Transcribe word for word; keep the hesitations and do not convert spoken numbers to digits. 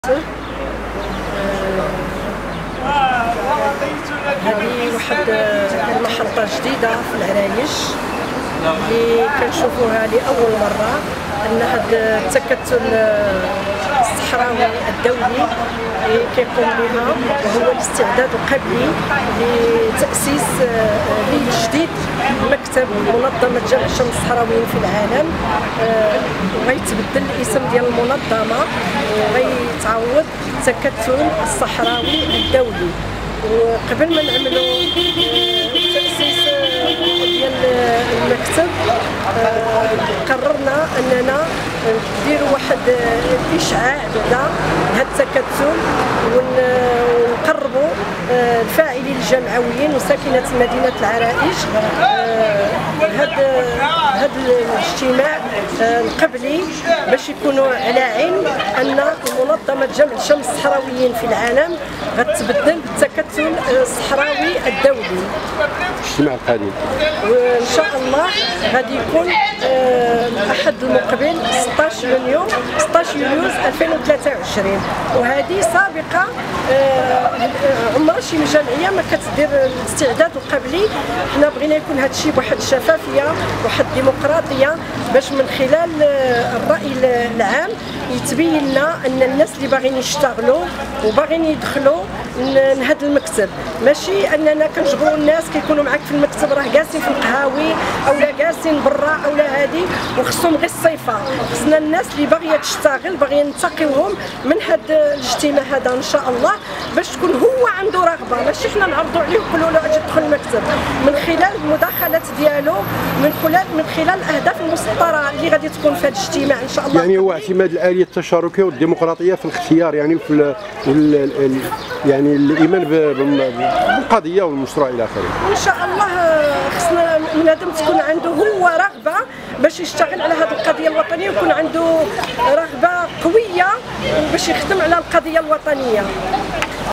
هذه واحد المحطة جديدة في العرايش اللي كنشوفوها لأول مرة، أن هذا التكتل الصحراوي الدولي اللي كيقوم بها وهو الاستعداد القبلي لتأسيس ليل جديد مكتب منظمة جمع الشمس الصحراويين في العالم. وغيتبدل الاسم ديال المنظمة وغيتعوض التكتل الصحراوي الدولي. وقبل ما نعملوا تأسيس ديال المكتب قررنا اننا نديروا واحد الاشعاع بعدا لهذا التكتل ونقربوا الفاعلين الجمعويين وساكنه مدينه العرائش هذا هذا الاجتماع القبلي باش يكونوا على علم ان منظمه جمع الشمس الصحراويين في العالم غتبدل بالتكتل الصحراوي الدولي. الاجتماع القادم وان شاء الله غادي يكون الاحد المقبل ستطاش يونيو ستطاش يوليو ألفين وثلاثة وعشرين، وهذه سابقه عمر شي جمعيه ما كتدير الاستعداد القبلي. حنا بغينا يكون هذا الشيء بواحد الشفافيه واحد الديمقراطيه باش من خلال الراي العام يتبين لنا ان الناس اللي باغيين يشتغلوا وباغيين يدخلوا لهذا المكتب، ماشي اننا كنشغلوا الناس كيكونوا معاك في المكتب راه جالسين في القهاوي او لا جالسين برا او لا هذه وخصهم غير الصيفه. خصنا الناس اللي باغيه تشتغل باغيين نتقيوهم من هذا الاجتماع هذا ان شاء الله باش تكون هو عنده رغبه، ماشي حنا نعرضوا عليه ونقولوا له اجي تدخل المكتب. من خلال المداخلات ديالو من خلال من خلال الاهداف المسطره اللي غادي تكون في هذا الاجتماع ان شاء الله. يعني هو اعتماد الاليه التشاركيه والديمقراطيه في الاختيار، يعني في ال ال ال يعني الايمان بالقضيه والمشروع الى اخره. ان شاء الله خصنا بنادم تكون عنده هو رغبه باش يشتغل على هذه القضيه الوطنيه ويكون عنده رغبه قويه باش يخدم على القضيه الوطنيه.